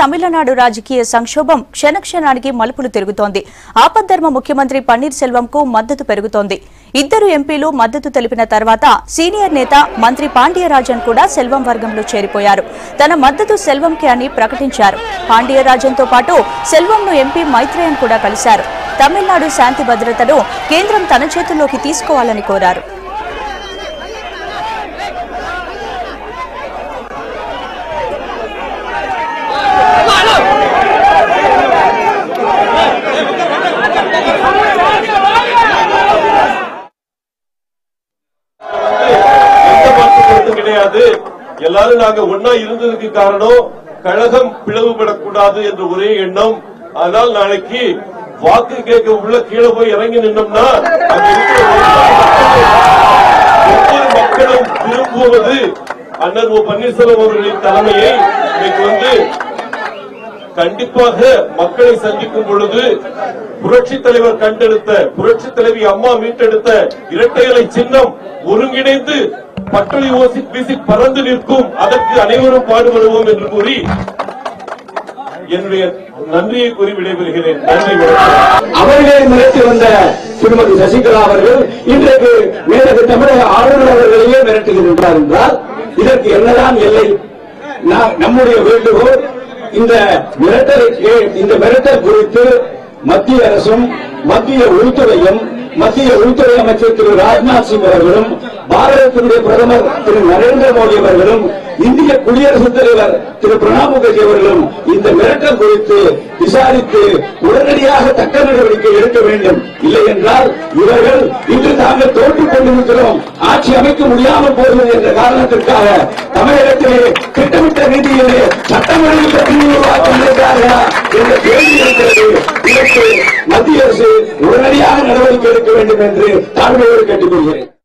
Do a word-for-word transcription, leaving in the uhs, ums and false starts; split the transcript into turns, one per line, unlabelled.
తమిళనాడు రాజకీయ సంక్షోభం క్షణక్షణానికి మలుపులు తిరుగుతోంది. ఆపద్ధర్మ ముఖ్యమంత్రి పన్నీర్ సెల్వంకు మద్దతు పెరుగుతోంది. ఇద్దరు ఎంపీలు మద్దతు తెలిపిన తర్వాత సీనియర్ నేత మంత్రి పాండియరాజన్ కూడా సెల్వం వర్గంలో చేరిపోయారు. తన మద్దతు సెల్వంకే అని ప్రకటించారు. పాండియరాజన్తో పాటు సెల్వంను ఎంపీ మైత్రేయన్ కూడా కలిశారు. తమిళనాడు శాంతి భద్రతను కేంద్రం తన చేతుల్లోకి తీసుకోవాలని కోరారు.
எல்லாரும் நாங்க ஒன்னா இருந்ததுக்கு காரணம் கழகம் பிளவுபடக்கூடாது என்ற ஒரே எண்ணம். ஆனால் நாளைக்கு வாக்கு கேட்க உள்ள கீழே போய் இறங்கி நின்னோம்னா ஒவ்வொரு மக்களும் விரும்புவது அண்ணன் ஓ பன்னீர்செல்வம் அவர்களின் தலைமையை இன்னைக்கு வந்து கண்டிப்பாக மக்களை சந்திக்கும் பொழுது புரட்சி தலைவர் கண்டெடுத்த புரட்சி தலைவி அம்மா மீட்டெடுத்த இரட்டை இலை சின்னம் ஒருங்கிணைந்து பட்டளி ஓசி வீசி பறந்து நிற்கும். அதற்கு அனைவரும் பாடுபடுவோம் என்று கூறி என்னுடைய நன்றியை கூறி விடைபெறுகிறேன். நன்றி.
அவர்களை மிரட்டி வந்த திருமதி சசிகலா அவர்கள் இன்றைக்கு மேலக தமிழக ஆளுநர் அவர்களையே மிரட்டுகின்றார் என்றால் இதற்கு என்னதான் எல்லை? நம்முடைய வேண்டுகோள், இந்த மிரட்டலை இந்த மிரட்டல் குறித்து மத்திய அரசும் மத்திய உள்துறையும் மத்திய உள்துறை அமைச்சர் திரு ராஜ்நாத் சிங் அவர்களும் பாரதத்தினுடைய பிரதமர் திரு நரேந்திர மோடி அவர்களும் இந்திய குடியரசுத் தலைவர் திரு பிரணாப் முகர்ஜி அவர்களும் இந்த மிரட்டல் குறித்து விசாரித்து உடனடியாக தக்க நடவடிக்கை எடுக்க வேண்டும். இல்லை என்றால் இவர்கள் இன்று தாங்கள் தோற்றுக் கொண்டிருக்கிறோம், ஆட்சி அமைக்க முடியாமல் போகிறது என்ற காரணத்திற்காக தமிழகத்திலே திட்டமிட்ட ரீதியிலே சட்டமன்ற பிரச்சனை உருவாக்குகிறார்களா என்ற கேள்வி இருக்கிறது. இதற்கு மத்திய அரசு உடனடியாக நடவடிக்கை எடுக்க வேண்டும் என்று தாழ்மையோடு கேட்டுக்கொள்கிறேன்.